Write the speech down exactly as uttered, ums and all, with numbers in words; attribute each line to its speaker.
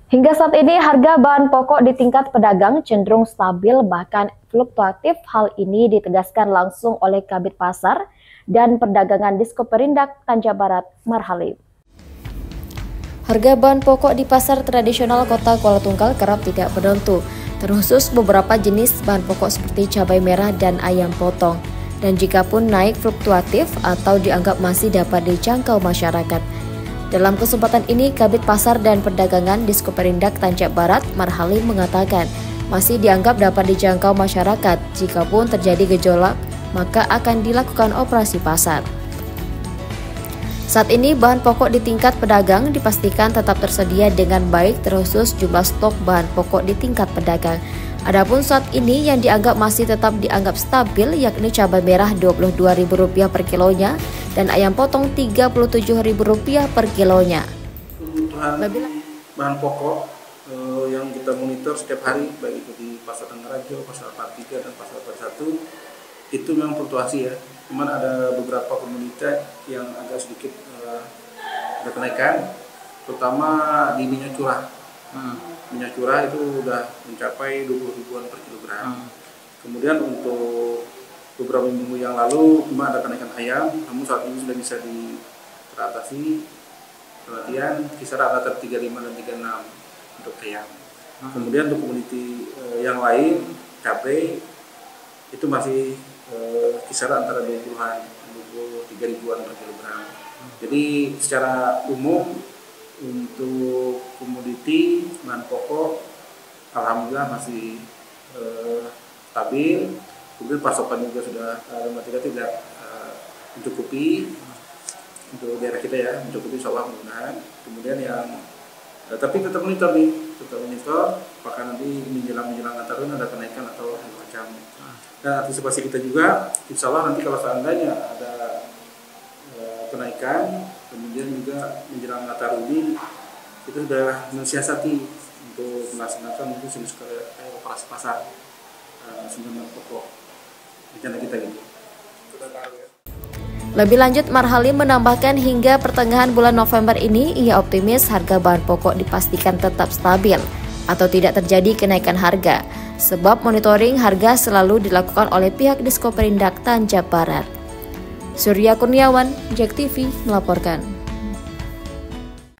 Speaker 1: Hingga saat ini harga bahan pokok di tingkat pedagang cenderung stabil bahkan fluktuatif. Hal ini ditegaskan langsung oleh Kabid Pasar dan Perdagangan Diskoperindak Tanja Barat, Marhalim. Harga bahan pokok di pasar tradisional Kota Kuala Tunggal kerap tidak menentu, terkhusus beberapa jenis bahan pokok seperti cabai merah dan ayam potong. Dan jika pun naik fluktuatif atau dianggap masih dapat dijangkau masyarakat. Dalam kesempatan ini, Kabid Pasar dan Perdagangan Diskoperindak Tanja Barat, Marhalim mengatakan masih dianggap dapat dijangkau masyarakat. Jika pun terjadi gejolak, maka akan dilakukan operasi pasar. Saat ini bahan pokok di tingkat pedagang dipastikan tetap tersedia dengan baik, terkhusus jumlah stok bahan pokok di tingkat pedagang. Adapun saat ini yang dianggap masih tetap dianggap stabil yakni cabai merah dua puluh dua ribu rupiah per kilonya dan ayam potong tiga puluh tujuh ribu rupiah per kilonya.
Speaker 2: Kebutuhan bahan pokok eh, yang kita monitor setiap hari baik itu di Pasar Tanggarajo, Pasar Partiga dan Pasar Persatu itu memang fluktuasi ya. Cuman ada beberapa komoditas yang agak sedikit eh, ada kenaikan, terutama di minyak curah. Hmm. Minyak curah itu udah mencapai dua puluh ribuan per kilogram. Hmm. Kemudian untuk beberapa minggu yang lalu memang ada kenaikan ayam, namun saat ini sudah bisa teratasi. Perhatian kisaran antara tiga puluh lima dan tiga puluh enam untuk ayam. Hmm. Kemudian untuk komoditi eh, yang lain, cabai itu masih eh, kisaran antara dua puluhan, dua puluh tiga ribuan per kilogram. Hmm. Jadi secara umum untuk komoditi bahan pokok alhamdulillah masih eh, stabil. Kemudian pasokan juga sudah uh, tidak tidak uh, mencukupi untuk daerah kita ya, mencukupi insya Allah mudah-mudahan. Kemudian yang uh, tapi tetap monitor nih, tetap monitor apakah nanti menjelang menjelang Nataru ada kenaikan atau macam. Dan antisipasi kita juga, insya Allah nanti kalau seandainya ada uh, kenaikan, kemudian juga menjelang Nataru ini kita sudah mensiasati untuk melaksanakan mungkin jenis kayak operasi pasar uh, sumber pokok. Rencana kita gitu.
Speaker 1: Lebih lanjut, Marhalim menambahkan hingga pertengahan bulan November ini ia optimis harga bahan pokok dipastikan tetap stabil atau tidak terjadi kenaikan harga, sebab monitoring harga selalu dilakukan oleh pihak Diskoperindak Tanja Barat. Surya Kurniawan, Jack T V melaporkan.